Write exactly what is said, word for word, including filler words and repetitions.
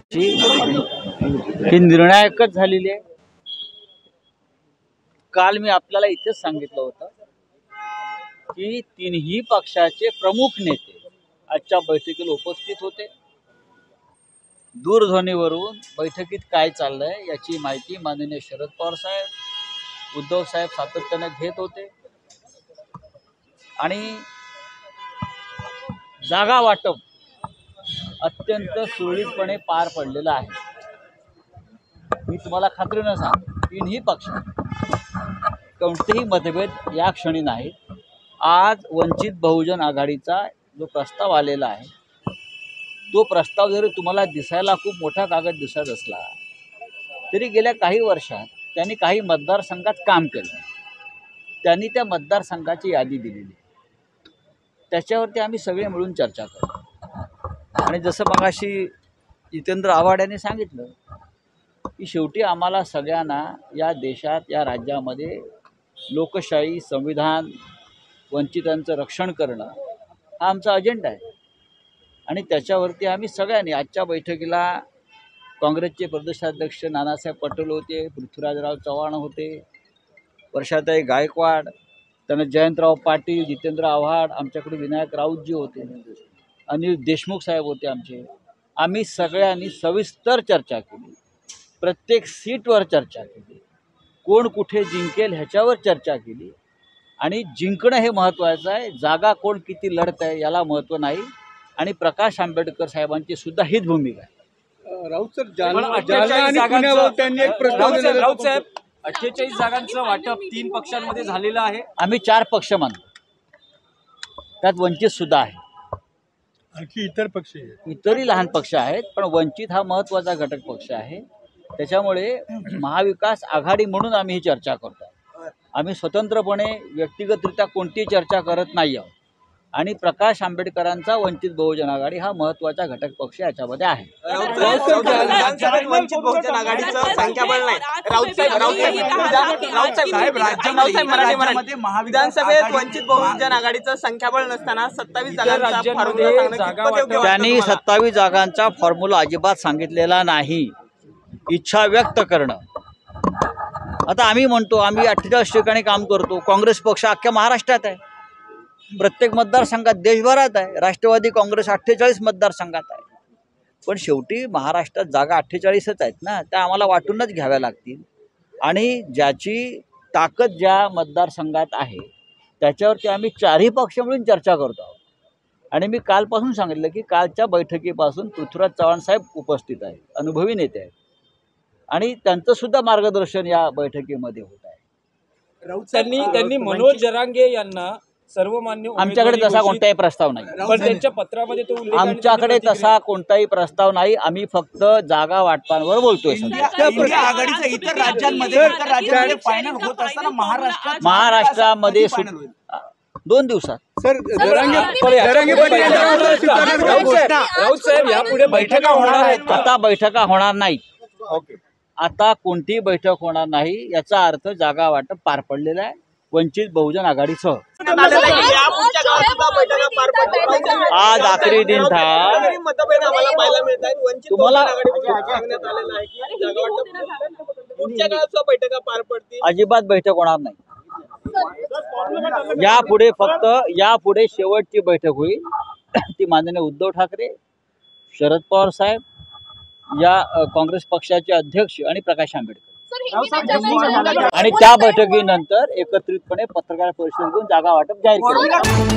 ही निर्णायकच झालेली आहे। काल मी आपल्याला इथेच सांगितलं होतं की तीनही पक्षाचे प्रमुख नेते आजच्या बैठकीला उपस्थित होते। दूरध्वनीवरून बैठकीत काय चाललंय याची माहिती माननीय शरद पवार साहेब, उद्धव साहेब सातत्याने घेत होते आणि जागा वाटप अत्यंत सुरळीतपणे पार पडलेलं आहे। मी तुम्हाला खात्रीने सांगतो, तीनही पक्ष कोणतेही मतभेद या क्षणी नाही। आज वंचित बहुजन आघाडीचा जो प्रस्ताव आलेला आहे तो प्रस्ताव जरी तुम्हाला दिसायला खूप मोठा कागद दिसत असला तरी गेल्या काही वर्षात त्यांनी काही मतदारसंघात काम केलं। त्यांनी त्या मतदारसंघाची यादी दिलेली, त्याच्यावरती आम्ही सगळे मिळून चर्चा करू। आणि जसं मगाशी जितेंद्र आव्हाड यांनी सांगितलं की शेवटी आम्हाला सगळ्यांना या देशात, या राज्यामध्ये लोकशाही, संविधान, वंचितांचं रक्षण करणं हा आमचा अजेंडा आहे। आणि त्याच्यावरती आम्ही सगळ्यांनी आजच्या बैठकीला काँग्रेसचे प्रदेशाध्यक्ष नानासाहेब पटेल होते, पृथ्वीराजराव चव्हाण होते, वर्षाताई गायकवाड, त्यांना जयंतराव पाटील, जितेंद्र आव्हाड, आमच्याकडे विनायक राऊतजी होते, अनिल देशमुख साहेब होते आमचे। आम्ही सगळ्यांनी सविस्तर चर्चा केली, प्रत्येक सीटवर चर्चा केली, कोण कुठे जिंकेल ह्याच्यावर चर्चा केली। आणि जिंकणं हे महत्त्वाचं आहे, जागा कोण किती लढत आहे याला महत्त्व नाही। आणि प्रकाश आंबेडकर साहेबांची सुद्धा हीच भूमिका आहे। राऊत सर, त्यांनी एक प्रस्ताव दिला। राऊत साहेब, अठ्ठेचाळीस जागांचं वाटप तीन पक्षांमध्ये झालेलं आहे। आम्ही चार पक्ष मानतो, त्यात वंचित सुद्धा आहे, आणखी इतर पक्ष इतरही लहान पक्ष आहेत, पण वंचित हा महत्त्वाचा घटक पक्ष आहे। त्याच्यामुळे महाविकास आघाडी म्हणून आम्ही ही चर्चा करतो। आम्ही स्वतंत्रपणे व्यक्तिगतरित्या कोणतीही चर्चा करत नाही आहोत। आणि प्रकाश आंबेडकरांचा वंचित बहुजन आघाडी हा महत्त्वाचा घटक पक्ष याच्यामध्ये आहे। वंचित बहुजन आघाडीचं संख्याबळ नाही। राऊत साहेब राऊत साहेब राज्यामध्ये विधानसभेत वंचित बहुजन आघाडीचं संख्याबळ नसताना सत्तावीस जागांचा फॉर्म्युला, त्यांनी सत्तावीस जागांचा फॉर्म्युला अजिबात सांगितलेला नाही, इच्छा व्यक्त करणं। आता आम्ही म्हणतो आम्ही अठ्ठेचाळीस ठिकाणी काम करतो, काँग्रेस पक्ष अख्ख्या महाराष्ट्रात आहे, प्रत्येक मतदारसंघात देशभरात आहे, राष्ट्रवादी काँग्रेस अठ्ठेचाळीस मतदारसंघात आहे। पण शेवटी महाराष्ट्रात जागा अठ्ठेचाळीसच आहेत ना, त्या आम्हाला वाटूनच घ्याव्या लागतील। आणि ज्याची ताकद ज्या मतदारसंघात आहे त्याच्यावरती आम्ही चारही पक्ष मिळून चर्चा करतो आहोत। आणि मी कालपासून सांगितलं की कालच्या बैठकीपासून पृथ्वीराज चव्हाण साहेब उपस्थित आहेत, अनुभवी नेते आहेत, आणि त्यांचं सुद्धा मार्गदर्शन या बैठकीमध्ये होत आहे। राऊत त्यांनी त्यांनी मनोज जरांगे यांना सर्वमान्य, आमच्याकडे तसा कोणताही प्रस्ताव नाही, पण त्यांच्या पत्रामध्ये तो उल्लेख, आमच्याकडे तसा कोणताही प्रस्ताव नाही। आम्ही फक्त जागा वाटपांवर बोलतोय। आघाडीचं इतर राज्यांमध्ये इतर राज्यांमध्ये फायनल होत असताना महाराष्ट्रात महाराष्ट्रामध्ये दोन दिवसात सर राऊत साहेब यापुढे बैठका होणार आहेत? आता बैठका होणार नाहीत। आता कोणतीही बैठक होणार नाही, याचा अर्थ जागा वाटप पार पडलेलं आहे वंचित बहुजन आघाडीसह। आज आखरी दिन था, मतभेद आम्हाला पाहायला मिळत आहेत। तुम्हाला बैठका पार पडतील, अजिबात बैठक होणार नाही। यापुढे फक्त यापुढे शेवटची बैठक होईल ती माननीय उद्धव ठाकरे, शरद पवार साहेब, या काँग्रेस पक्षाचे अध्यक्ष आणि प्रकाश आंबेडकर, आणि त्या बैठकीनंतर एकत्रितपणे पत्रकार परिषद घेऊन जागा वाटप जाहीर केलं।